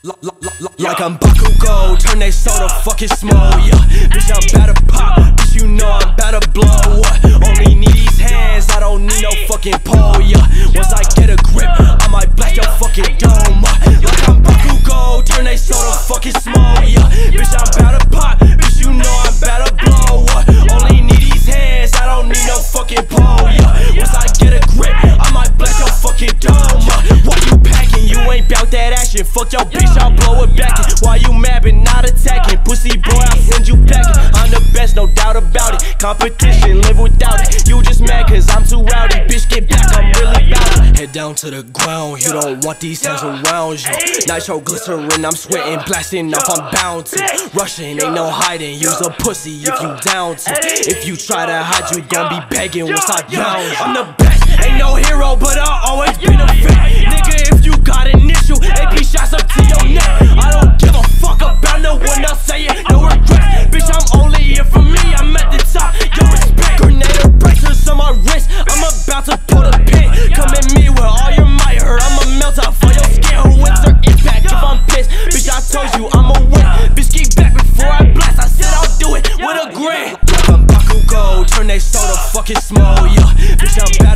Like I'm Bakugo, turn they soda fucking small, yeah. Bitch, I'm bout to pop, bitch, you know I'm bout to blow. Only need these hands, I don't need no fucking pole, yeah. Once I get a grip, I might blast your fucking dome. Like I'm Bakugo, turn they soda fucking small, yeah. Bitch, I'm bout to pop, bitch, you know I'm bout to blow. Only need these hands, I don't need no fucking pole, yeah. Once I get a grip, I might blast your fucking dome. Why you packing? You ain't bout that action. Fuck your bitch, I'll blow it back. Why you mad but not attacking? Pussy boy, I'll send you packing. I'm the best, no doubt about it. Competition, live without it. You just mad cause I'm too rowdy. Bitch, get back, I'm really bout it. Head down to the ground, you don't want these hands around you. Nitro glycerin, I'm sweating, blasting off, I'm bound to. Rushing, ain't no hiding, use a pussy if you down to. If you try to hide, you gon' be begging once I down. I'm the best, ain't no hero, but I always been a threat. Nigga, if you got an issue, AP shots up to your neck. I don't give a fuck about no one else saying no regrets. Bitch, I'm only here for me, I'm at the top, yo respect. Grenade erasers on my wrist, I'm about to pull the pin. Come at me with all your might hurt, I'ma melt out for your skin. Who wins their impact if I'm pissed? Bitch, I told you I'ma win. Bitch, get back before I blast, I said I'll do it with a grin. Like I'm Bakugo, turn they soda fucking small, yeah. Bitch, I'm back.